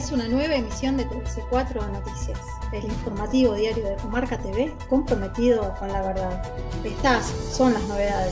Comienza una nueva emisión de TC4 Noticias, el informativo diario de Comarca TV comprometido con la verdad. Estas son las novedades.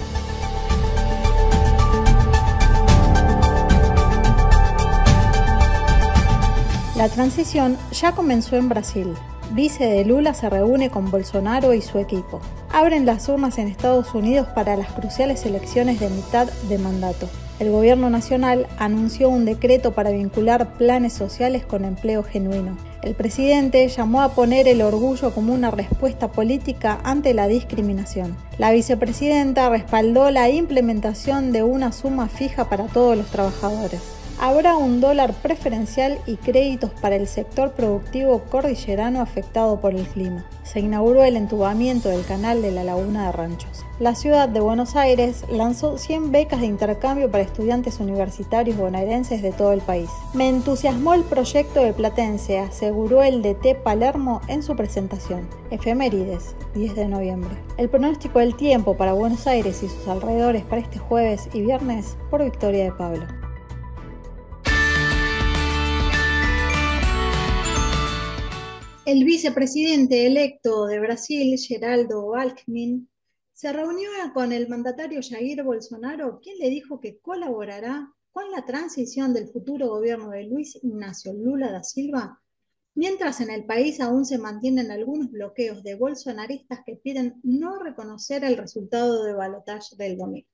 La transición ya comenzó en Brasil. Vice de Lula se reúne con Bolsonaro y su equipo. Abren las urnas en Estados Unidos para las cruciales elecciones de mitad de mandato. El gobierno nacional anunció un decreto para vincular planes sociales con empleo genuino. El presidente llamó a poner el orgullo como una respuesta política ante la discriminación. La vicepresidenta respaldó la implementación de una suma fija para todos los trabajadores. Habrá un dólar preferencial y créditos para el sector productivo cordillerano afectado por el clima. Se inauguró el entubamiento del canal de la Laguna de Ranchos. La ciudad de Buenos Aires lanzó 100 becas de intercambio para estudiantes universitarios bonaerenses de todo el país. Me entusiasmó el proyecto de Platense, aseguró el DT Palermo en su presentación. Efemérides, 10 de noviembre. El pronóstico del tiempo para Buenos Aires y sus alrededores para este jueves y viernes por Victoria de Pablo. El vicepresidente electo de Brasil, Geraldo Alckmin, se reunió con el mandatario Jair Bolsonaro, quien le dijo que colaborará con la transición del futuro gobierno de Luiz Inácio Lula da Silva, mientras en el país aún se mantienen algunos bloqueos de bolsonaristas que piden no reconocer el resultado de balotaje del domingo.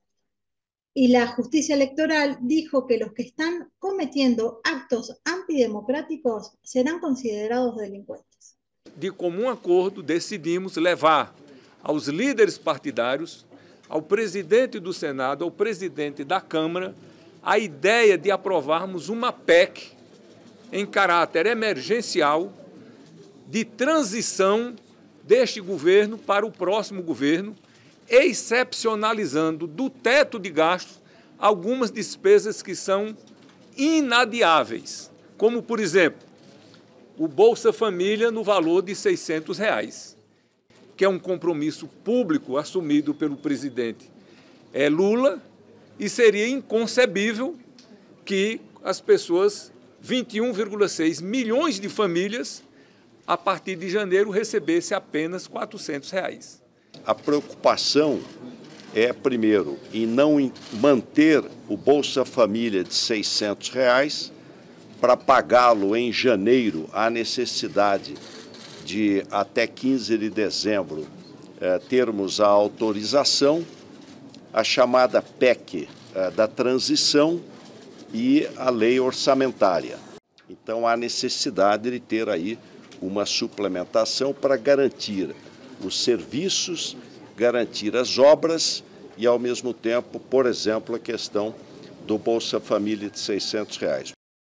Y la justicia electoral dijo que los que están cometiendo actos antidemocráticos serán considerados delincuentes. De comum acordo, decidimos levar aos líderes partidários, ao presidente do Senado, ao presidente da Câmara, a ideia de aprovarmos uma PEC em caráter emergencial de transição deste governo para o próximo governo, excepcionalizando do teto de gastos algumas despesas que são inadiáveis, como, por exemplo, o Bolsa Família no valor de R$600, que é um compromisso público assumido pelo presidente Lula, e seria inconcebível que as pessoas, 21,6 milhões de famílias, a partir de janeiro, recebessem apenas R$400. A preocupação é, primeiro, em não manter o Bolsa Família de R$600 para pagá-lo em janeiro. Há necessidade de, até 15 de dezembro, termos a autorização, a chamada PEC da transição e a lei orçamentária. Então, há necessidade de ter aí uma suplementação para garantir os serviços, garantir as obras e, ao mesmo tempo, por exemplo, a questão do Bolsa Família de R$600.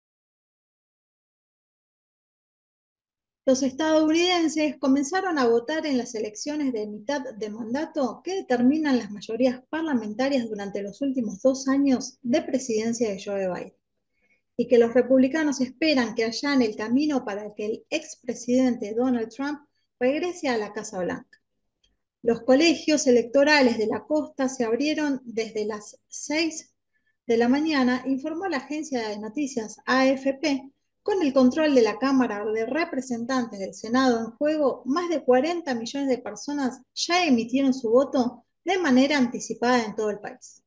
Los estadounidenses comenzaron a votar en las elecciones de mitad de mandato que determinan las mayorías parlamentarias durante los últimos 2 años de presidencia de Joe Biden, y que los republicanos esperan que allane el camino para que el expresidente Donald Trump regrese a la Casa Blanca. Los colegios electorales de la costa se abrieron desde las 6 de la mañana, informó la agencia de noticias AFP. Con el control de la Cámara de Representantes del Senado en juego, más de 40 millones de personas ya emitieron su voto de manera anticipada en todo el país.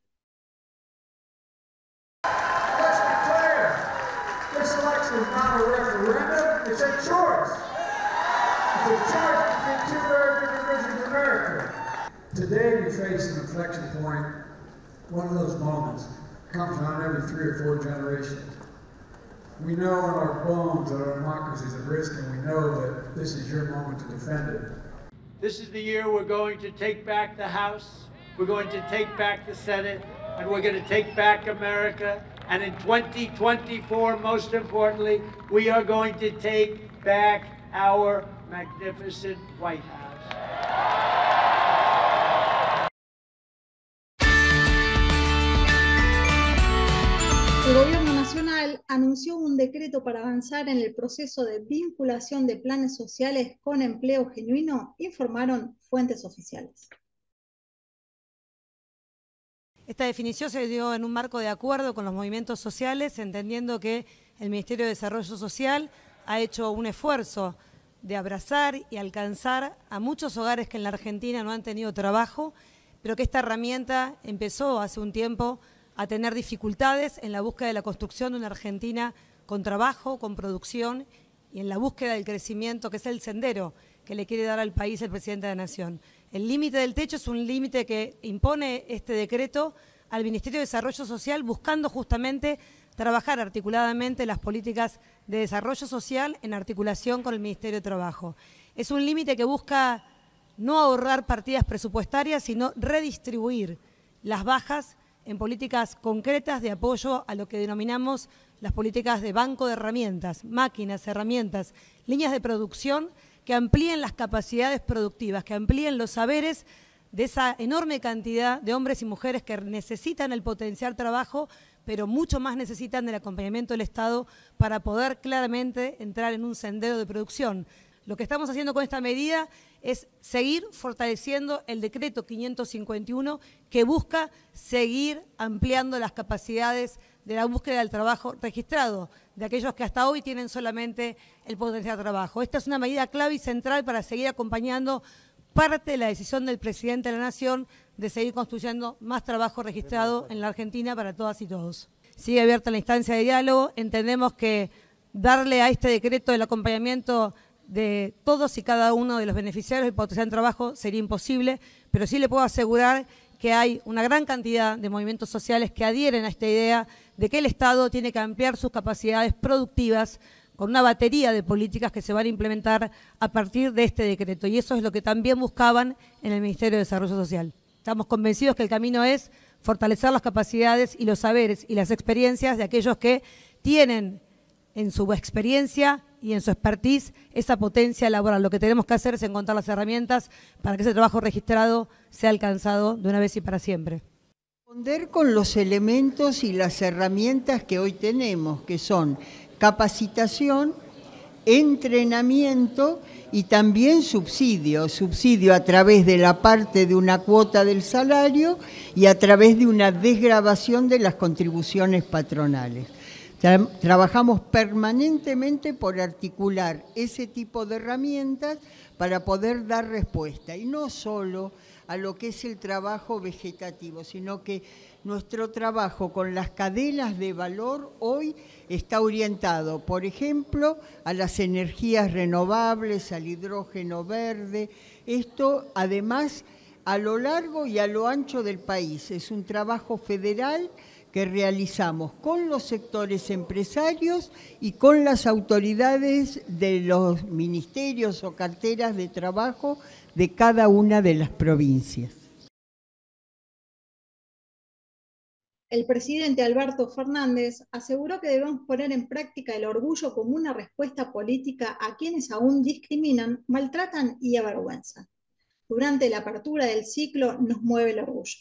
Let's be clear. This election is not a referendum, it's a choice. It's a choice between two very different visions of America. Today we face an inflection point. One of those moments comes around every 3 or 4 generations. We know in our bones that our democracy is at risk, and we know that this is your moment to defend it. This is the year we're going to take back the House, we're going to take back the Senate, and we're going to take back America. And in 2024, most importantly, we are going to take back our magnificent White House. El gobierno nacional anunció un decreto para avanzar en el proceso de vinculación de planes sociales con empleo genuino, informaron fuentes oficiales. Esta definición se dio en un marco de acuerdo con los movimientos sociales, entendiendo que el Ministerio de Desarrollo Social ha hecho un esfuerzo de abrazar y alcanzar a muchos hogares que en la Argentina no han tenido trabajo, pero que esta herramienta empezó hace un tiempo a tener dificultades en la búsqueda de la construcción de una Argentina con trabajo, con producción y en la búsqueda del crecimiento, que es el sendero que le quiere dar al país el presidente de la Nación. El límite del techo es un límite que impone este decreto al Ministerio de Desarrollo Social, buscando justamente trabajar articuladamente las políticas de desarrollo social en articulación con el Ministerio de Trabajo. Es un límite que busca no ahorrar partidas presupuestarias, sino redistribuir las bajas en políticas concretas de apoyo a lo que denominamos las políticas de banco de herramientas, máquinas, herramientas, líneas de producción que amplíen las capacidades productivas, que amplíen los saberes de esa enorme cantidad de hombres y mujeres que necesitan el potencial trabajo, pero mucho más necesitan del acompañamiento del Estado para poder claramente entrar en un sendero de producción. Lo que estamos haciendo con esta medida es seguir fortaleciendo el decreto 551 que busca seguir ampliando las capacidades de la búsqueda del trabajo registrado, de aquellos que hasta hoy tienen solamente el potencial de trabajo. Esta es una medida clave y central para seguir acompañando parte de la decisión del presidente de la Nación de seguir construyendo más trabajo registrado en la Argentina para todas y todos. Sigue abierta la instancia de diálogo. Entendemos que darle a este decreto el acompañamiento de todos y cada uno de los beneficiarios del potencial de trabajo sería imposible, pero sí le puedo asegurar que hay una gran cantidad de movimientos sociales que adhieren a esta idea de que el Estado tiene que ampliar sus capacidades productivas con una batería de políticas que se van a implementar a partir de este decreto. Y eso es lo que también buscaban en el Ministerio de Desarrollo Social. Estamos convencidos que el camino es fortalecer las capacidades y los saberes y las experiencias de aquellos que tienen en su experiencia y en su expertise esa potencia laboral. Lo que tenemos que hacer es encontrar las herramientas para que ese trabajo registrado sea alcanzado de una vez y para siempre. Responder con los elementos y las herramientas que hoy tenemos, que son capacitación, entrenamiento y también subsidio a través de la parte de una cuota del salario y a través de una desgravación de las contribuciones patronales. Trabajamos permanentemente por articular ese tipo de herramientas para poder dar respuesta, y no solo a lo que es el trabajo vegetativo, sino que nuestro trabajo con las cadenas de valor hoy está orientado, por ejemplo, a las energías renovables, al hidrógeno verde. Esto, además, a lo largo y a lo ancho del país. Es un trabajo federal que realizamos con los sectores empresarios y con las autoridades de los ministerios o carteras de trabajo de cada una de las provincias. El presidente Alberto Fernández aseguró que debemos poner en práctica el orgullo como una respuesta política a quienes aún discriminan, maltratan y avergüenzan. Durante la apertura del ciclo Nos mueve el orgullo.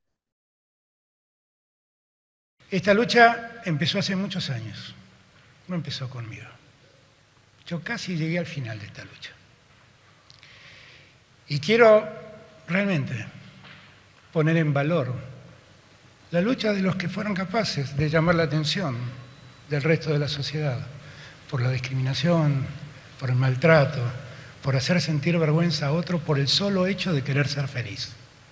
Esta lucha empezó hace muchos años, no empezó conmigo. Yo casi llegué al final de esta lucha. Y quiero realmente poner en valor la lucha de los que fueron capaces de llamar la atención del resto de la sociedad por la discriminación, por el maltrato, por hacer sentir vergüenza a otro por el solo hecho de querer ser feliz.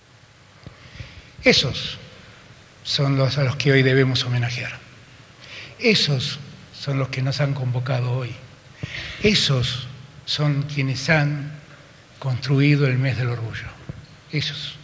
Esos son los a los que hoy debemos homenajear. Esos son los que nos han convocado hoy. Esos son quienes han construido el mes del orgullo. Esos.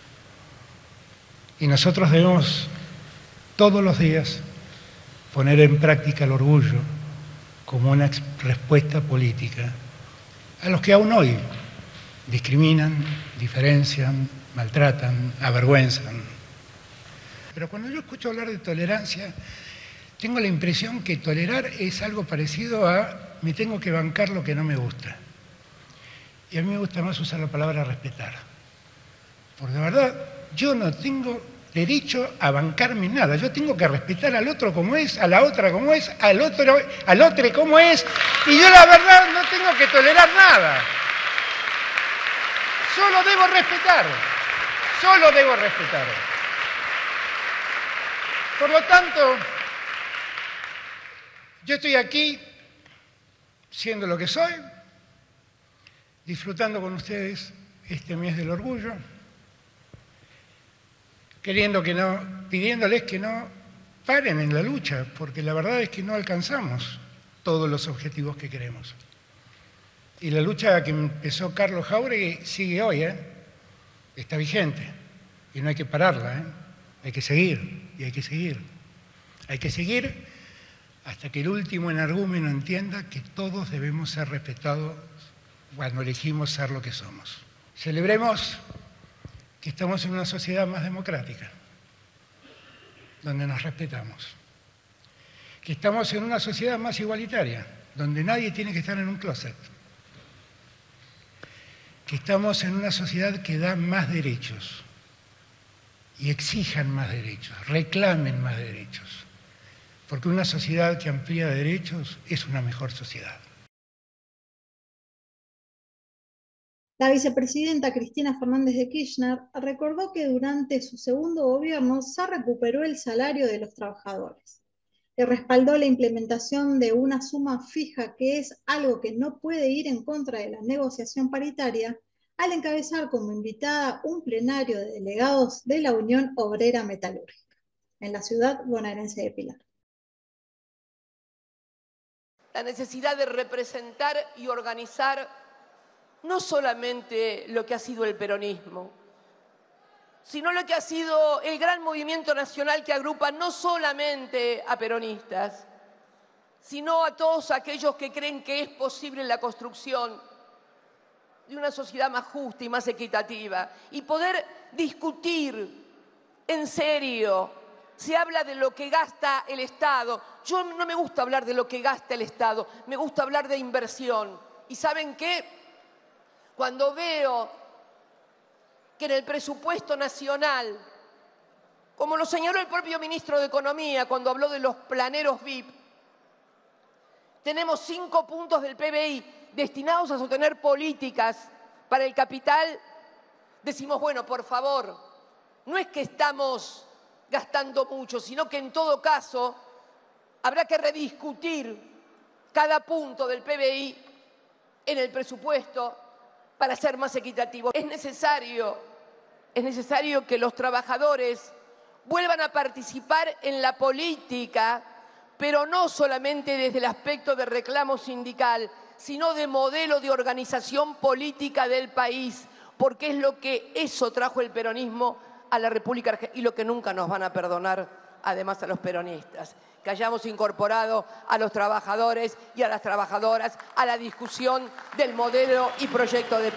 Y nosotros debemos todos los días poner en práctica el orgullo como una respuesta política a los que aún hoy discriminan, diferencian, maltratan, avergüenzan. Pero cuando yo escucho hablar de tolerancia, tengo la impresión que tolerar es algo parecido a me tengo que bancar lo que no me gusta. Y a mí me gusta más usar la palabra respetar. Porque de verdad, yo no tengo derecho a bancarme nada. Yo tengo que respetar al otro como es, a la otra como es, al otro como es. Y yo la verdad no tengo que tolerar nada. Solo debo respetar. Solo debo respetar. Por lo tanto, Yo estoy aquí, siendo lo que soy, disfrutando con ustedes este mes del orgullo, pidiéndoles que no paren en la lucha, porque la verdad es que no alcanzamos todos los objetivos que queremos. Y la lucha que empezó Carlos Jáuregui sigue hoy, está vigente, y no hay que pararla, hay que seguir, y hay que seguir. Hay que seguir hasta que el último energúmeno entienda que todos debemos ser respetados cuando elegimos ser lo que somos. Celebremos que estamos en una sociedad más democrática, donde nos respetamos. Que estamos en una sociedad más igualitaria, donde nadie tiene que estar en un closet. Que estamos en una sociedad que da más derechos y exijan más derechos, reclamen más derechos. Porque una sociedad que amplía derechos es una mejor sociedad. La vicepresidenta Cristina Fernández de Kirchner recordó que durante su segundo gobierno se recuperó el salario de los trabajadores y respaldó la implementación de una suma fija, que es algo que no puede ir en contra de la negociación paritaria, al encabezar como invitada un plenario de delegados de la Unión Obrera Metalúrgica en la ciudad bonaerense de Pilar. La necesidad de representar y organizar no solamente lo que ha sido el peronismo, sino lo que ha sido el gran movimiento nacional que agrupa no solamente a peronistas, sino a todos aquellos que creen que es posible la construcción de una sociedad más justa y más equitativa, y poder discutir en serio. Se habla de lo que gasta el Estado. Yo no me gusta hablar de lo que gasta el Estado, me gusta hablar de inversión. ¿Y saben qué? Cuando veo que en el presupuesto nacional, como lo señaló el propio ministro de Economía cuando habló de los planeros VIP, tenemos 5 puntos del PBI destinados a sostener políticas para el capital, decimos, bueno, por favor, no es que estamos gastando mucho, sino que en todo caso habrá que rediscutir cada punto del PBI en el presupuesto para ser más equitativo. Es necesario que los trabajadores vuelvan a participar en la política, pero no solamente desde el aspecto de reclamo sindical, sino de modelo de organización política del país, porque es lo que eso trajo el peronismo a la República Argentina y lo que nunca nos van a perdonar, además, a los peronistas, que hayamos incorporado a los trabajadores y a las trabajadoras a la discusión del modelo y proyecto de país.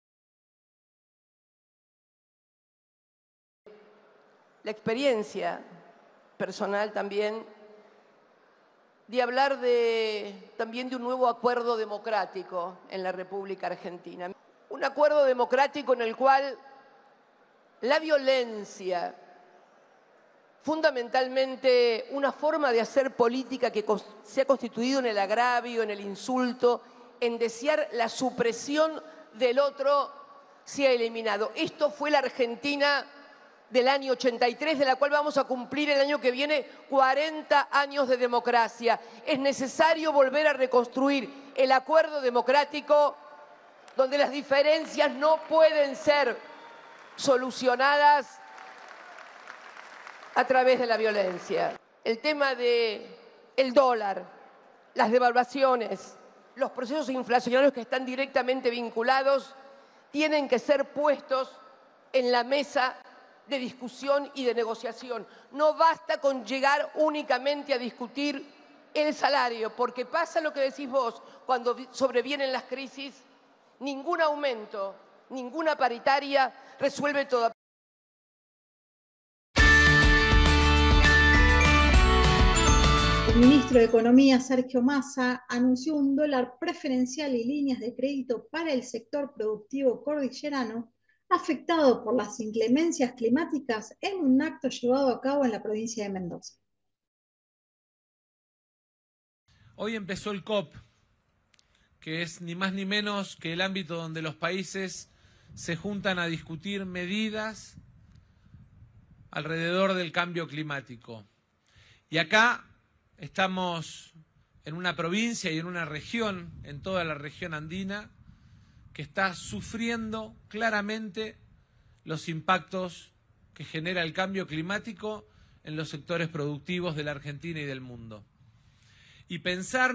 La experiencia personal también de hablar también de un nuevo acuerdo democrático en la República Argentina. Un acuerdo democrático en el cual la violencia, fundamentalmente una forma de hacer política que se ha constituido en el agravio, en el insulto, en desear la supresión del otro, se ha eliminado. Esto fue la Argentina del año 83, de la cual vamos a cumplir el año que viene 40 años de democracia. Es necesario volver a reconstruir el acuerdo democrático donde las diferencias no pueden ser solucionadas a través de la violencia. El tema del dólar, las devaluaciones, los procesos inflacionarios que están directamente vinculados, tienen que ser puestos en la mesa de discusión y de negociación. No basta con llegar únicamente a discutir el salario, porque pasa lo que decís vos, cuando sobrevienen las crisis, ningún aumento, ninguna paritaria resuelve todo. El ministro de Economía, Sergio Massa, anunció un dólar preferencial y líneas de crédito para el sector productivo cordillerano afectado por las inclemencias climáticas en un acto llevado a cabo en la provincia de Mendoza. Hoy empezó el COP, que es ni más ni menos que el ámbito donde los países se juntan a discutir medidas alrededor del cambio climático. Y acá estamos en una provincia y en una región, en toda la región andina, que está sufriendo claramente los impactos que genera el cambio climático en los sectores productivos de la Argentina y del mundo. Y pensar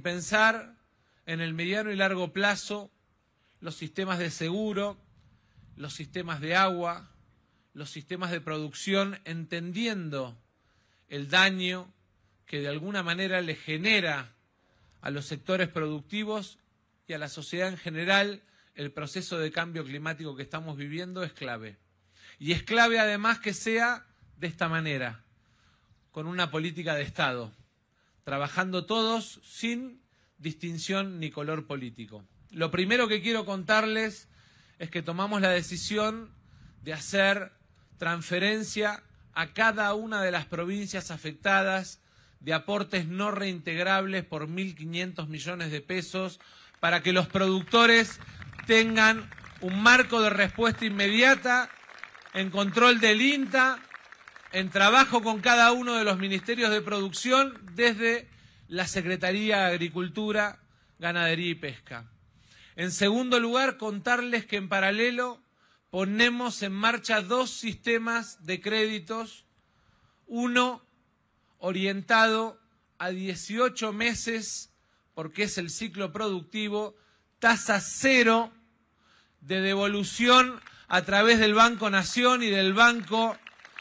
en el mediano y largo plazo los sistemas de seguro, los sistemas de agua, los sistemas de producción, entendiendo el daño que de alguna manera le genera a los sectores productivos y a la sociedad en general el proceso de cambio climático que estamos viviendo, es clave. Y es clave además que sea de esta manera, con una política de Estado, trabajando todos sin distinción ni color político. Lo primero que quiero contarles es que tomamos la decisión de hacer transferencia a cada una de las provincias afectadas de aportes no reintegrables por 1.500 millones de pesos para que los productores tengan un marco de respuesta inmediata en control del INTA, en trabajo con cada uno de los ministerios de producción desde la Secretaría de Agricultura, Ganadería y Pesca. En segundo lugar, contarles que en paralelo ponemos en marcha 2 sistemas de créditos, uno orientado a 18 meses, porque es el ciclo productivo, tasa cero de devolución a través del Banco Nación y del Banco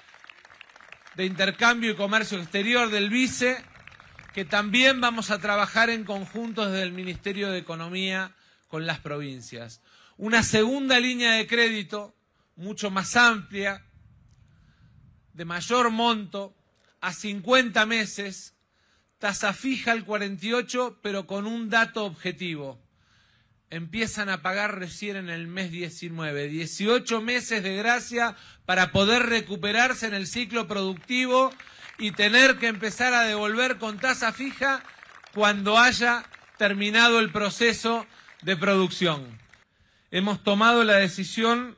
de Intercambio y Comercio Exterior del BICE, que también vamos a trabajar en conjunto desde el Ministerio de Economía con las provincias. Una segunda línea de crédito, mucho más amplia, de mayor monto, a 50 meses, tasa fija al 48, pero con un dato objetivo. Empiezan a pagar recién en el mes 19, 18 meses de gracia para poder recuperarse en el ciclo productivo y tener que empezar a devolver con tasa fija cuando haya terminado el proceso de producción. Hemos tomado la decisión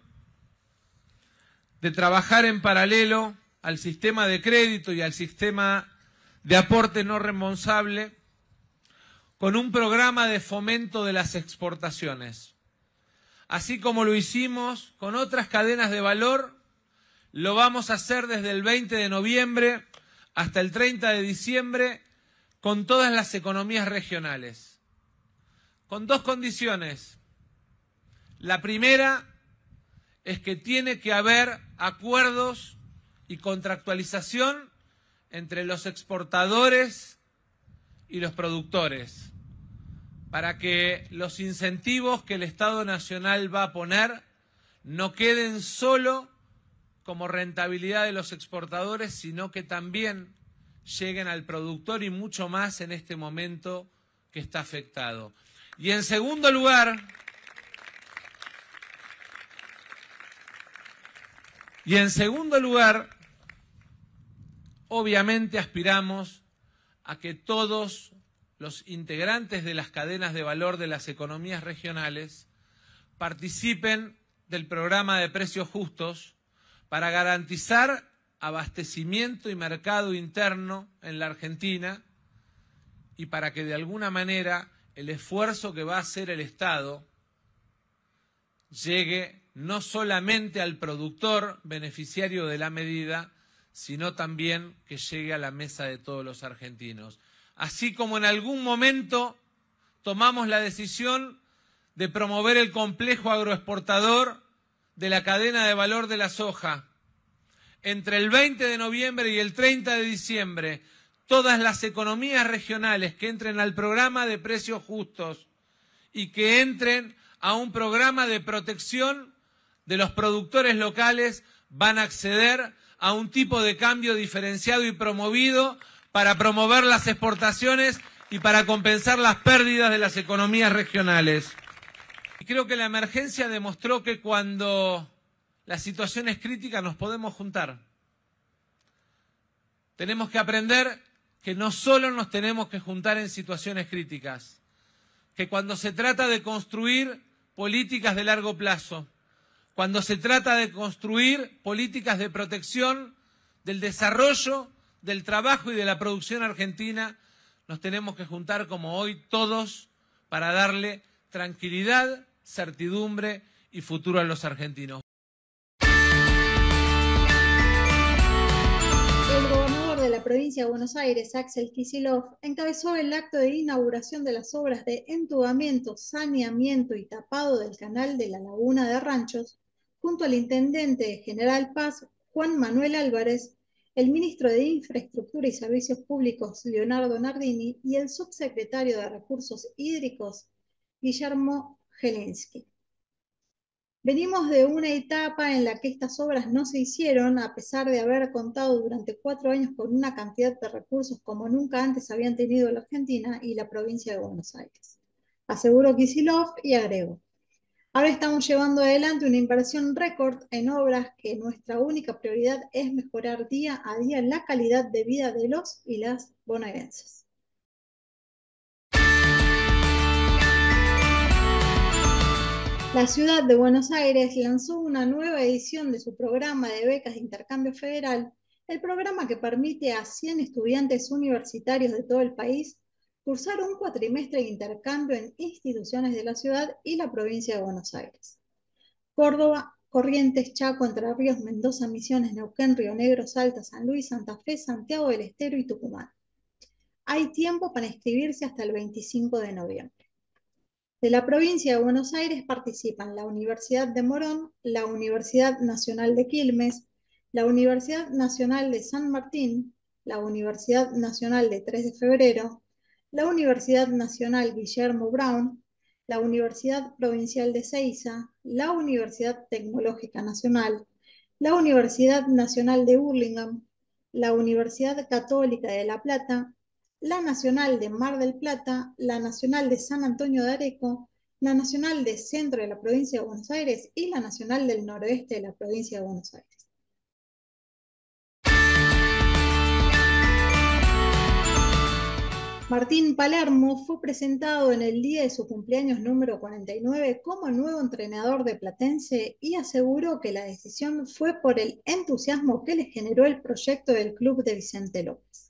de trabajar en paralelo al sistema de crédito y al sistema de aporte no reembolsable con un programa de fomento de las exportaciones. Así como lo hicimos con otras cadenas de valor, lo vamos a hacer desde el 20 de noviembre hasta el 30 de diciembre con todas las economías regionales, con 2 condiciones. La primera es que tiene que haber acuerdos y contractualización entre los exportadores y los productores, para que los incentivos que el Estado Nacional va a poner no queden solo como rentabilidad de los exportadores, sino que también lleguen al productor y mucho más en este momento que está afectado. Y en segundo lugar, obviamente aspiramos a que todos los integrantes de las cadenas de valor de las economías regionales participen del programa de precios justos para garantizar abastecimiento y mercado interno en la Argentina y para que de alguna manera el esfuerzo que va a hacer el Estado llegue no solamente al productor beneficiario de la medida, sino también que llegue a la mesa de todos los argentinos. Así como en algún momento tomamos la decisión de promover el complejo agroexportador de la cadena de valor de la soja. Entre el 20 de noviembre y el 30 de diciembre, todas las economías regionales que entren al programa de precios justos y que entren a un programa de protección de los productores locales van a acceder a un tipo de cambio diferenciado y promovido para promover las exportaciones y para compensar las pérdidas de las economías regionales. Y creo que la emergencia demostró que cuando la situación es crítica nos podemos juntar. Tenemos que aprender que no solo nos tenemos que juntar en situaciones críticas, que cuando se trata de construir políticas de largo plazo, cuando se trata de construir políticas de protección del desarrollo, del trabajo y de la producción argentina, nos tenemos que juntar como hoy todos para darle tranquilidad, certidumbre y futuro a los argentinos. El gobernador de la provincia de Buenos Aires, Axel Kicillof, encabezó el acto de inauguración de las obras de entubamiento, saneamiento y tapado del canal de la Laguna de Ranchos, junto al intendente de General Paz, Juan Manuel Álvarez, el ministro de Infraestructura y Servicios Públicos, Leonardo Nardini, y el subsecretario de Recursos Hídricos, Guillermo Jelinski. Venimos de una etapa en la que estas obras no se hicieron, a pesar de haber contado durante 4 años con una cantidad de recursos como nunca antes habían tenido la Argentina y la provincia de Buenos Aires, aseguró Kicillof y agregó: ahora estamos llevando adelante una inversión récord en obras que nuestra única prioridad es mejorar día a día la calidad de vida de los y las bonaerenses. La ciudad de Buenos Aires lanzó una nueva edición de su programa de becas de intercambio federal, el programa que permite a 100 estudiantes universitarios de todo el país cursar un cuatrimestre de intercambio en instituciones de la ciudad y la provincia de Buenos Aires. Córdoba, Corrientes, Chaco, Entre Ríos, Mendoza, Misiones, Neuquén, Río Negro, Salta, San Luis, Santa Fe, Santiago del Estero y Tucumán. Hay tiempo para inscribirse hasta el 25 de noviembre. De la provincia de Buenos Aires participan la Universidad de Morón, la Universidad Nacional de Quilmes, la Universidad Nacional de San Martín, la Universidad Nacional de 3 de Febrero, la Universidad Nacional Guillermo Brown, la Universidad Provincial de Seiza, la Universidad Tecnológica Nacional, la Universidad Nacional de Burlingame, la Universidad Católica de La Plata, la Nacional de Mar del Plata, la Nacional de San Antonio de Areco, la Nacional de Centro de la Provincia de Buenos Aires y la Nacional del Noroeste de la Provincia de Buenos Aires. Martín Palermo fue presentado en el día de su cumpleaños número 49 como nuevo entrenador de Platense y aseguró que la decisión fue por el entusiasmo que le generó el proyecto del club de Vicente López.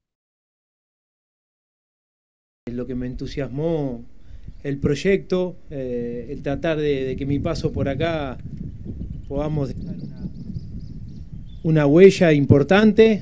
Lo que me entusiasmó el proyecto, el tratar de que mi paso por acá podamos dejar una huella importante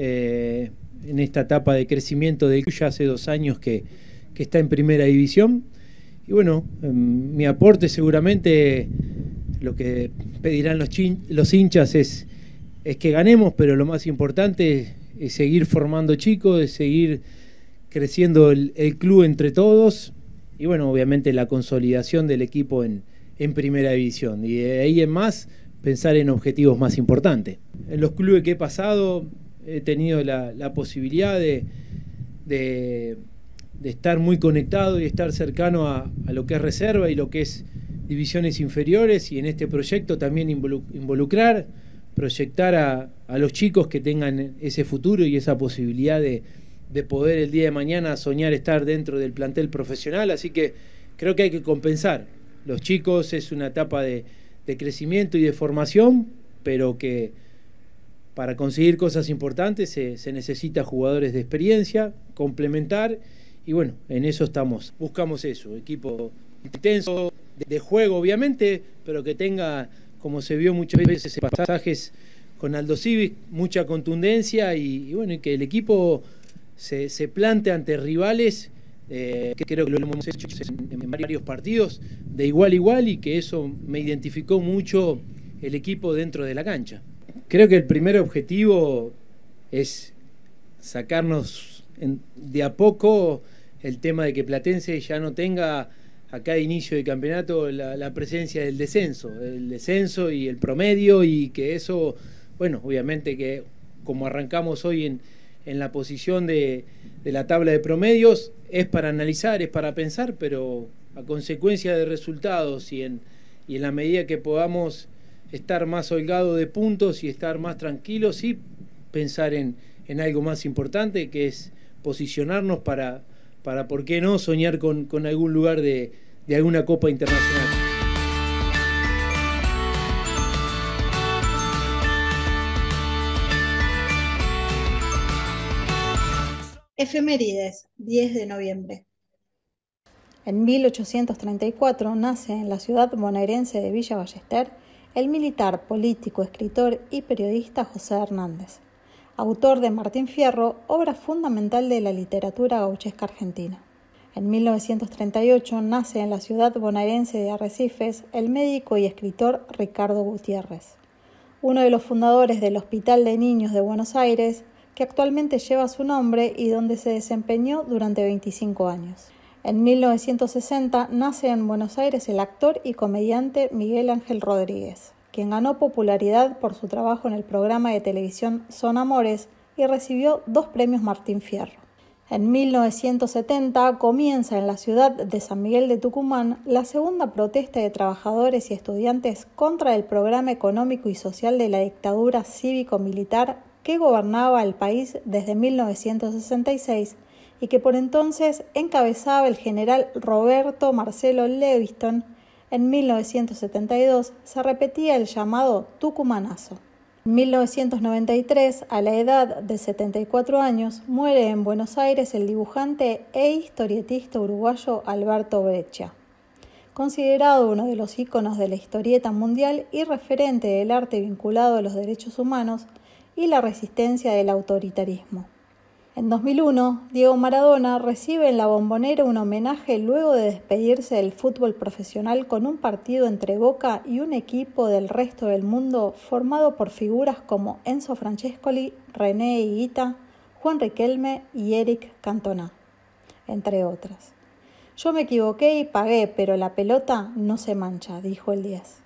en esta etapa de crecimiento del club. Ya hace 2 años que está en primera división y bueno, mi aporte seguramente, lo que pedirán los hinchas es que ganemos, pero lo más importante es seguir formando chicos, es seguir creciendo el club entre todos y bueno, obviamente la consolidación del equipo en primera división y de ahí en más pensar en objetivos más importantes. En los clubes que he pasado he tenido la posibilidad de estar muy conectado y estar cercano a lo que es reserva y lo que es divisiones inferiores y en este proyecto también involucrar, proyectar a los chicos que tengan ese futuro y esa posibilidad de poder el día de mañana soñar estar dentro del plantel profesional, así que creo que hay que compensar. Los chicos es una etapa de crecimiento y de formación, pero que para conseguir cosas importantes se necesita jugadores de experiencia, complementar, y bueno, en eso estamos. Buscamos eso, equipo intenso, de juego obviamente, pero que tenga, como se vio muchas veces en pasajes con Aldo Civic, mucha contundencia y bueno, y que el equipo se plante ante rivales, que creo que lo hemos hecho en varios partidos, de igual a igual, y que eso me identificó mucho el equipo dentro de la cancha. Creo que el primer objetivo es sacarnos de a poco el tema de que Platense ya no tenga a cada inicio de campeonato la presencia del descenso, el descenso y el promedio, y que eso, bueno, obviamente que como arrancamos hoy en la posición de la tabla de promedios, es para analizar, es para pensar, pero a consecuencia de resultados y en la medida que podamos estar más holgados de puntos y estar más tranquilos y pensar en algo más importante, que es posicionarnos para ¿por qué no?, soñar con algún lugar de alguna Copa Internacional. Efemérides, 10 de noviembre. En 1834 nace en la ciudad bonaerense de Villa Ballester el militar, político, escritor y periodista José Hernández, autor de Martín Fierro, obra fundamental de la literatura gauchesca argentina. En 1938 nace en la ciudad bonaerense de Arrecifes el médico y escritor Ricardo Gutiérrez, uno de los fundadores del Hospital de Niños de Buenos Aires, que actualmente lleva su nombre y donde se desempeñó durante 25 años. En 1960 nace en Buenos Aires el actor y comediante Miguel Ángel Rodríguez, quien ganó popularidad por su trabajo en el programa de televisión Son Amores y recibió 2 premios Martín Fierro. En 1970 comienza en la ciudad de San Miguel de Tucumán la segunda protesta de trabajadores y estudiantes contra el programa económico y social de la dictadura cívico-militar que gobernaba el país desde 1966 y que por entonces encabezaba el general Roberto Marcelo Leviston. En 1972 se repetía el llamado Tucumanazo. En 1993, a la edad de 74 años, muere en Buenos Aires el dibujante e historietista uruguayo Alberto Breccia, considerado uno de los íconos de la historieta mundial y referente del arte vinculado a los derechos humanos y la resistencia del autoritarismo. En 2001, Diego Maradona recibe en la Bombonera un homenaje luego de despedirse del fútbol profesional con un partido entre Boca y un equipo del resto del mundo formado por figuras como Enzo Francescoli, René Higuita, Juan Riquelme y Eric Cantona, entre otras. Yo me equivoqué y pagué, pero la pelota no se mancha, dijo el 10.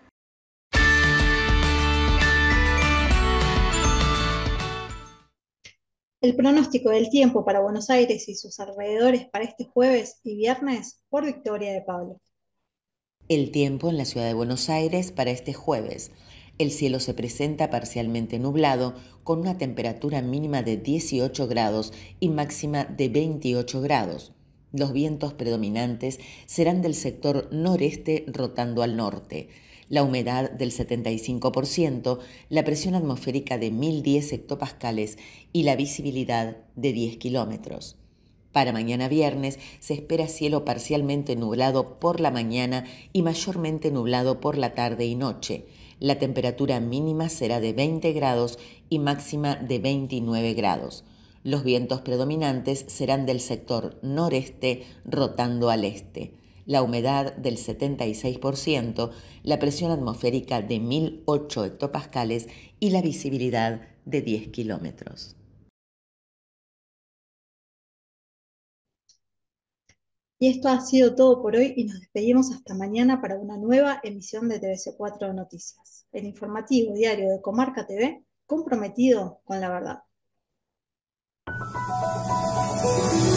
El pronóstico del tiempo para Buenos Aires y sus alrededores para este jueves y viernes por Victoria de Pablo. El tiempo en la ciudad de Buenos Aires para este jueves. El cielo se presenta parcialmente nublado con una temperatura mínima de 18 grados y máxima de 28 grados. Los vientos predominantes serán del sector noreste rotando al norte. La humedad del 75%, la presión atmosférica de 1010 hectopascales y la visibilidad de 10 kilómetros. Para mañana viernes se espera cielo parcialmente nublado por la mañana y mayormente nublado por la tarde y noche. La temperatura mínima será de 20 grados y máxima de 29 grados. Los vientos predominantes serán del sector noreste rotando al este. La humedad del 76%, la presión atmosférica de 1008 hectopascales y la visibilidad de 10 kilómetros. Y esto ha sido todo por hoy y nos despedimos hasta mañana para una nueva emisión de TVC4 Noticias, el informativo diario de Comarca TV, comprometido con la verdad.